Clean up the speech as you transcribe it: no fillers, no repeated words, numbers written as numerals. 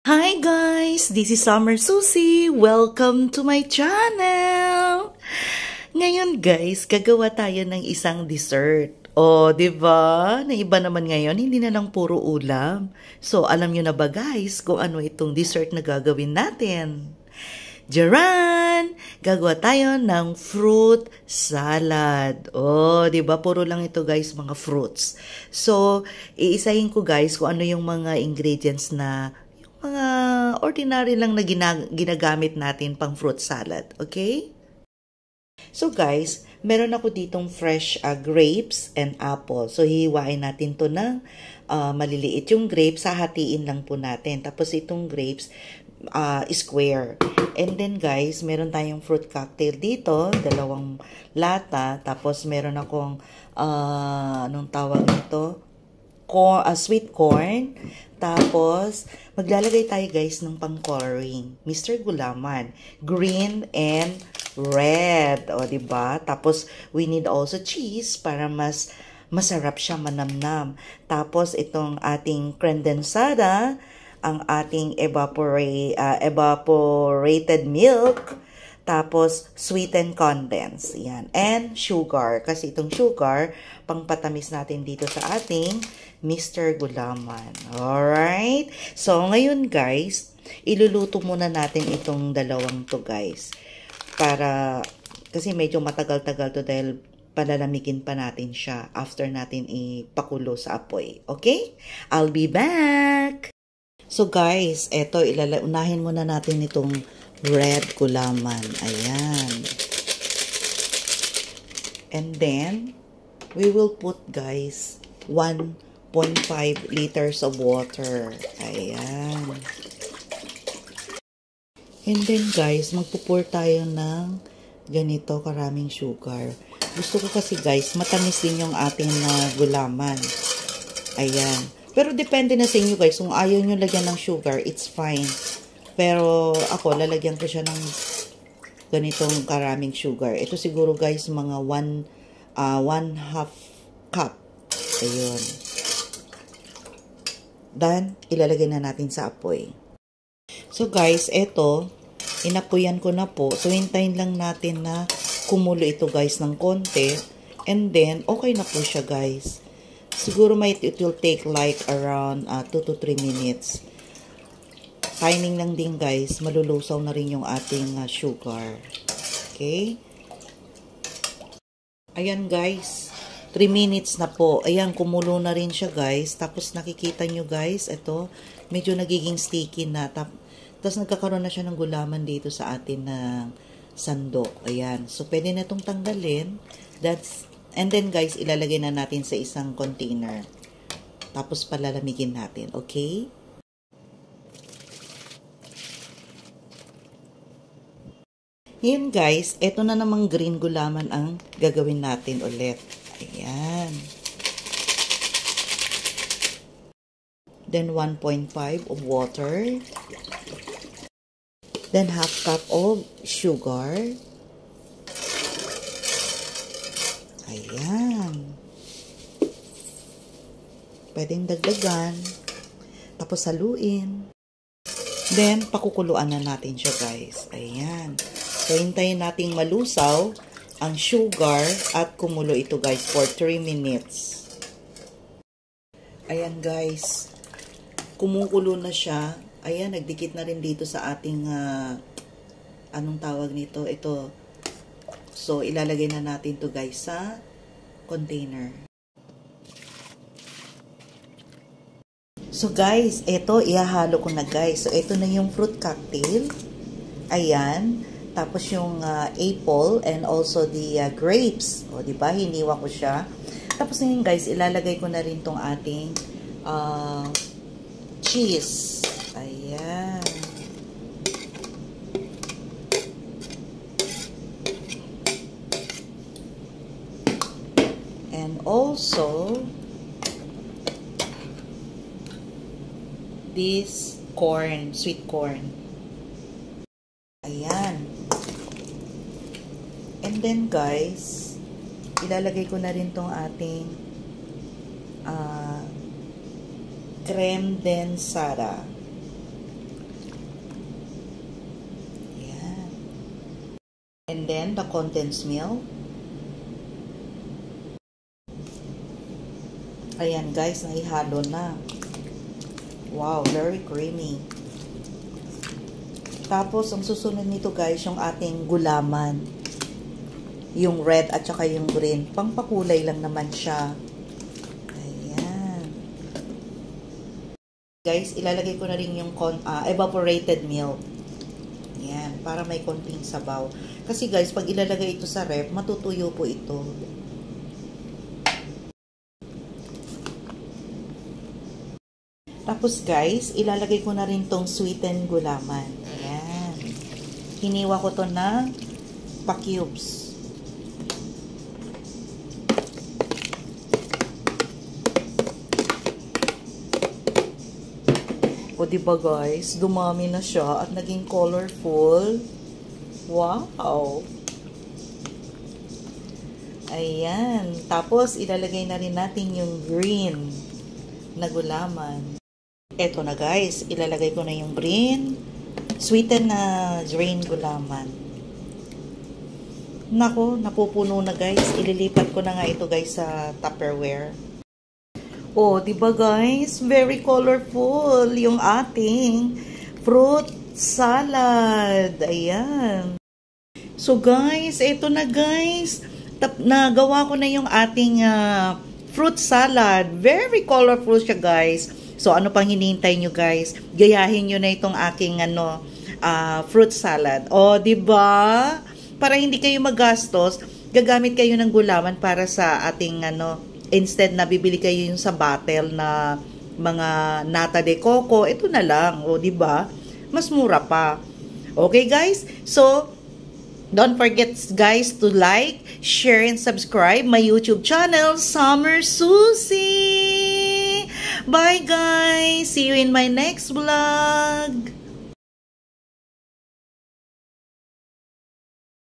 Hi guys! This is Summer Susie. Welcome to my channel! Ngayon guys, gagawa tayo ng isang dessert. O, diba? Na iba naman ngayon, hindi na lang puro ulam. So, alam nyo na ba guys kung ano itong dessert na gagawin natin? Jaran! Gagawa tayo ng fruit salad. Oh, 'di ba? Puro lang ito, guys, mga fruits. So, iisahin ko, guys, kung ano yung mga ingredients na mga ordinary lang na ginagamit natin pang fruit salad. Okay? So, guys, meron ako ditong fresh grapes and apple. So, hihiwain natin to ng maliliit. Yung grapes, hahatiin lang po natin. Tapos, itong grapes, square. And then guys, meron tayong fruit cocktail dito, 2 lata. Tapos meron akong anong tawag nito? Sweet corn. Tapos maglalagay tayo guys ng pang-coloring. Mr. Gulaman, green and red. O, diba? Tapos we need also cheese para mas masarap siya, manamnam. Tapos itong ating condensada, ang ating evaporated milk, tapos sweetened condensed. Yan. And sugar. Kasi itong sugar, pangpatamis natin dito sa ating Mr. Gulaman. Alright? So, ngayon guys, iluluto muna natin itong dalawang to guys. Kasi medyo matagal-tagal to dahil palalamigin pa natin siya after natin ipakulo sa apoy. Okay? I'll be back! So guys, eto, unahin muna natin itong red gulaman. Ayan. And then, we will put guys, 1.5 liters of water. Ayan. And then guys, magpupur tayo ng ganito karaming sugar. Gusto ko kasi guys, matamis din yung ating gulaman. Ayan. Pero depende na sa inyo guys. Kung ayaw nyo lagyan ng sugar, it's fine. Pero ako, lalagyan ko siya ng ganitong karaming sugar. Ito siguro guys, mga 1/2 cup. Ayun. Then, ilalagay na natin sa apoy. So guys, ito, inapuyan ko na po. So, hintayin lang natin na kumulo ito guys ng konti. And then, okay na po siya guys. Siguro it will take like around 2 to 3 minutes. Timing lang din guys, malulusaw na rin yung ating sugar. Okay? Ayan guys, 3 minutes na po. Ayan, kumulo na rin siya guys. Tapos nakikita nyo guys, ito, medyo nagiging sticky na. Tapos nagkakaroon na siya ng gulaman dito sa atin na sandok. Ayan, so pwede na itong tanggalin. And then guys, ilalagay na natin sa isang container. Tapos palalamigin natin, okay? Ngayon guys, eto na namang green gulaman ang gagawin natin ulit. Ayan. Then 1.5 of water. Then 1/2 cup of sugar. Ayan. Pwedeng dagdagan. Tapos haluin. Then, pakukuluan na natin siya guys. Ayan. So, hintayin nating malusaw ang sugar at kumulo ito guys for 3 minutes. Ayan guys. Kumukulo na siya. Ayan, nagdikit na rin dito sa ating anong tawag nito? Ito. So, ilalagay na natin to guys sa container. So, guys, ito, ihahalo ko na guys. So, ito na yung fruit cocktail. Ayan. Tapos yung apple and also the grapes. O, diba? Hiniwa ko siya. Tapos ngayon guys, ilalagay ko na rin tong ating cheese. Ayan. And also, this corn, sweet corn. Ayan. And then guys, ilalagay ko na rin tong ating creme densada. condensed milk. Ayan guys, naihalo na. Wow, very creamy. Tapos, ang susunod nito guys, yung ating gulaman. Yung red at saka yung green. Pangpakulay lang naman siya. Ayan. Guys, ilalagay ko na rin yung evaporated milk. Ayan, para may konting sabaw. Kasi guys, pag ilalagay ito sa ref, matutuyo po ito. Tapos guys, ilalagay ko na rin tong sweetened gulaman. Ayan. Hiniwa ko to na pa-cubes. O diba guys, dumami na siya at naging colorful. Wow! Ayan. Tapos, ilalagay na rin natin yung green na gulaman. Eto na guys, ilalagay ko na yung green, sweetened na green gulaman. Nako, napupuno na guys. Ililipat ko na nga ito guys sa Tupperware. Oh, diba guys? Very colorful yung ating fruit salad. Ayan. So guys, ito na guys. Nagawa ko na yung ating fruit salad. Very colorful siya guys. So ano pang hinihintay nyo guys? Gayahin nyo na itong aking fruit salad. Oh, diba? Para hindi kayo magastos, gagamit kayo ng gulaman para sa ating instead na bibili kayo yung sa bottle na mga nata de coco, ito na lang, o di ba? Mas mura pa. Okay guys? So don't forget guys to like, share and subscribe my YouTube channel, Summer Susie. Bye guys. See you in my next vlog.